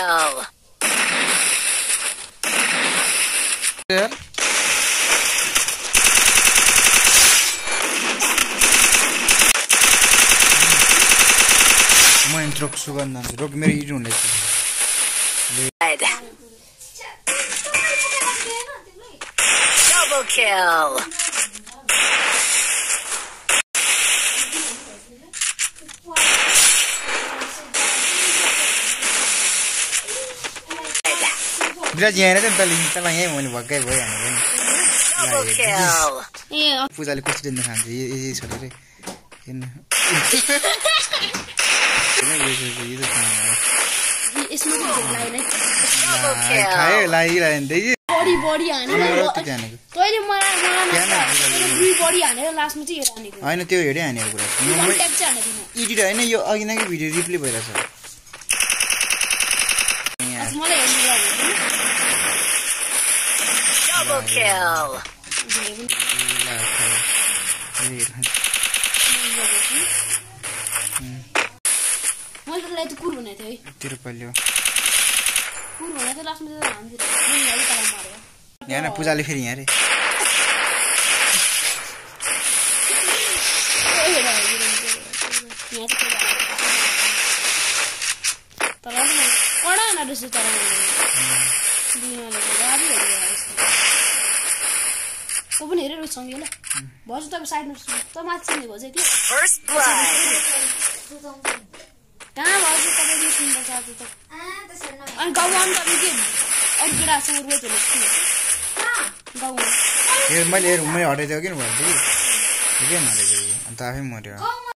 kill. म इन्ट्रोक सुगन्ध रोक मेरो इड हुँदैछ Double kill. विराज यहाँ हेरेर तल यहीँ मैले भक्कै भइहाल्यो Double kill. पूजाले कस्तो दिन खान्छ यही छोडेर खायो लागिरह्यो होइन त्यो हेऱ्यो हानेको कुरा एडिट होइन यो अघि नै भिडियो रिप्ले भइरहेछ Double kill. यहाँ पूजाले फेरि यहाँ रे First blood. मैले हटाइदिएको किन भयो अन्त आफै मर्यो